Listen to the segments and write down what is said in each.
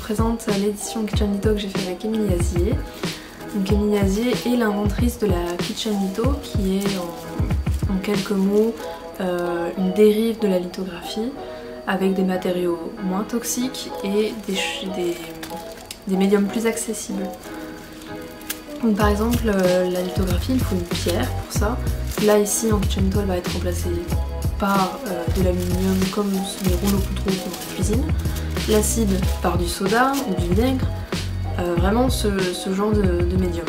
présente l'édition Kitchen Litho que j'ai fait avec Émilie Azier. Donc Émilie Azier est l'inventrice de la Kitchen Litho qui est en quelques mots une dérive de la lithographie avec des matériaux moins toxiques et des médiums plus accessibles. Donc par exemple la lithographie, il faut une pierre pour ça. Là ici en Kitchen Litho elle va être remplacée par de l'aluminium comme les rouleaux Coutreau qu'on a en cuisine, l'acide par du soda ou du vinaigre, vraiment ce genre de médium.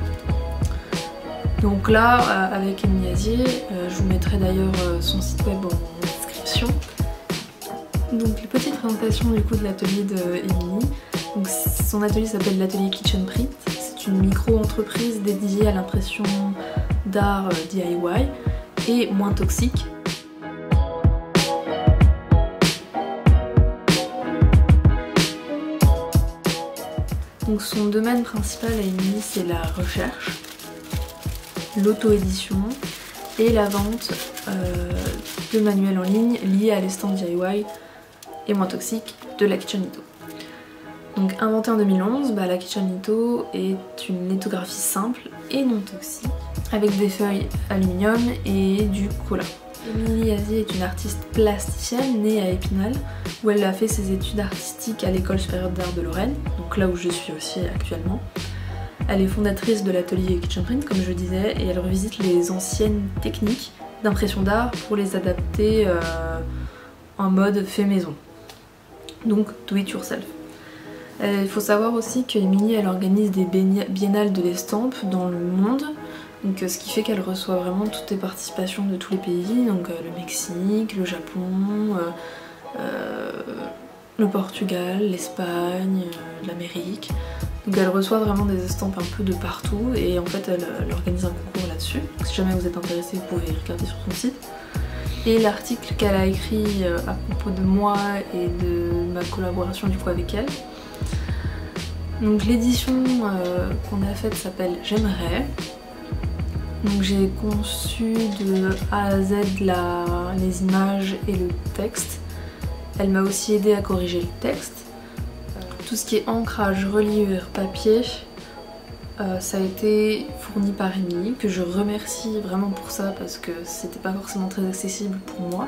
Donc là avec Émilie Azier, je vous mettrai d'ailleurs son site web en description. Donc les petites présentations du coup de l'atelier de Émilie. Donc son atelier s'appelle l'atelier Kitchen Print. C'est une micro-entreprise dédiée à l'impression d'art DIY et moins toxique. Donc son domaine principal à Émilie, c'est la recherche, l'auto-édition et la vente de manuels en ligne liés à l'estampes DIY et moins toxique de la Kitchen Litho. Donc inventée en 2011, la Kitchen Litho est une lithographie simple et non toxique avec des feuilles aluminium et du cola. Émilie Azier est une artiste plasticienne née à Épinal où elle a fait ses études artistiques à l'école supérieure d'art de Lorraine, donc là où je suis aussi actuellement. Elle est fondatrice de l'atelier Kitchen Print comme je disais et elle revisite les anciennes techniques d'impression d'art pour les adapter en mode fait maison, donc do it yourself. Il faut savoir aussi qu'Émilie elle organise des biennales de l'estampe dans le monde. Donc, ce qui fait qu'elle reçoit vraiment toutes les participations de tous les pays, donc le Mexique, le Japon, le Portugal, l'Espagne, l'Amérique. Donc elle reçoit vraiment des estampes un peu de partout et en fait elle organise un concours là-dessus. Si jamais vous êtes intéressé, vous pouvez regarder sur son site. Et l'article qu'elle a écrit à propos de moi et de ma collaboration du coup avec elle. Donc l'édition qu'on a faite s'appelle J'aimerais. Donc j'ai conçu de A à Z les images et le texte. Elle m'a aussi aidé à corriger le texte. Tout ce qui est ancrage, reliure, papier, ça a été fourni par Émilie, que je remercie vraiment pour ça parce que c'était pas forcément très accessible pour moi.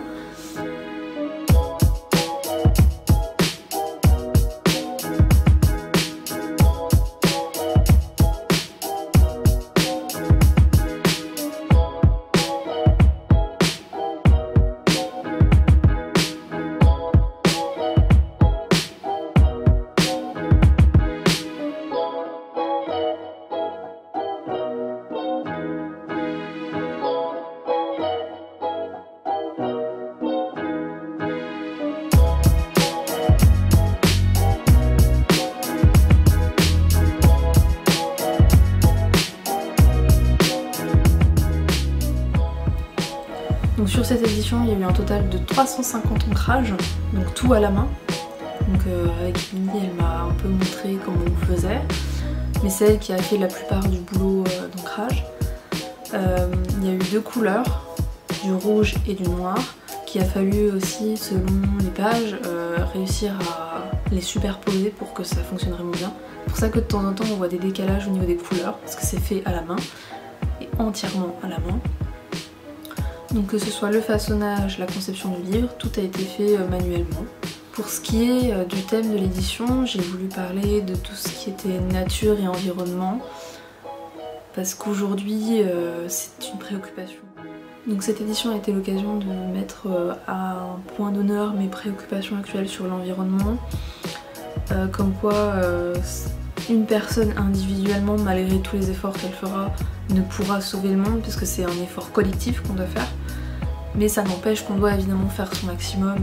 Donc sur cette édition, il y a eu un total de 350 ancrages, donc tout à la main. Donc avec Émilie, elle m'a un peu montré comment on faisait, mais c'est elle qui a fait la plupart du boulot d'ancrage. Il y a eu deux couleurs, du rouge et du noir, qu'il a fallu aussi, selon les pages, réussir à les superposer pour que ça fonctionne vraiment bien. C'est pour ça que de temps en temps on voit des décalages au niveau des couleurs, parce que c'est fait à la main, et entièrement à la main. Donc que ce soit le façonnage, la conception du livre, tout a été fait manuellement. Pour ce qui est du thème de l'édition, j'ai voulu parler de tout ce qui était nature et environnement, parce qu'aujourd'hui c'est une préoccupation. Donc cette édition a été l'occasion de mettre à un point d'honneur mes préoccupations actuelles sur l'environnement, comme quoi une personne individuellement, malgré tous les efforts qu'elle fera, ne pourra sauver le monde puisque c'est un effort collectif qu'on doit faire, mais ça n'empêche qu'on doit évidemment faire son maximum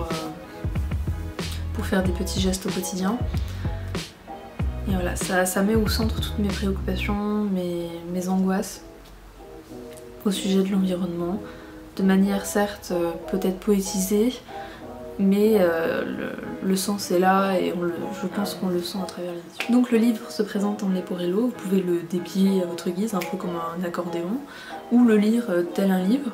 pour faire des petits gestes au quotidien. Et voilà, ça met au centre toutes mes préoccupations, mes angoisses au sujet de l'environnement, de manière certes peut-être poétisée, mais le sens est là et je pense qu'on le sent à travers l'édition. Donc le livre se présente en leporello, vous pouvez le déplier à votre guise, un peu comme un accordéon, ou le lire tel un livre.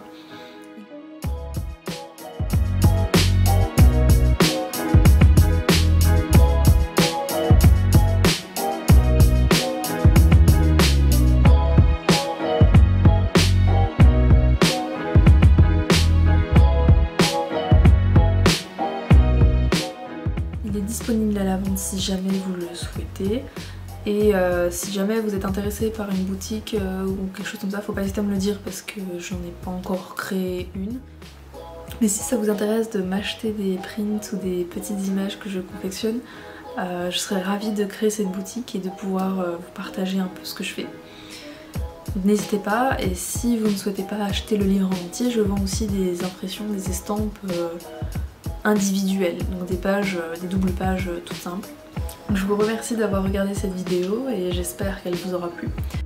disponible à la vente si jamais vous le souhaitez. Et si jamais vous êtes intéressé par une boutique ou quelque chose comme ça, faut pas hésiter à me le dire parce que j'en ai pas encore créé une. Mais si ça vous intéresse de m'acheter des prints ou des petites images que je confectionne, je serais ravie de créer cette boutique et de pouvoir vous partager un peu ce que je fais. N'hésitez pas, et si vous ne souhaitez pas acheter le livre en entier, je vends aussi des impressions, des estampes individuelles, donc des pages, des doubles pages toutes simples. Je vous remercie d'avoir regardé cette vidéo et j'espère qu'elle vous aura plu.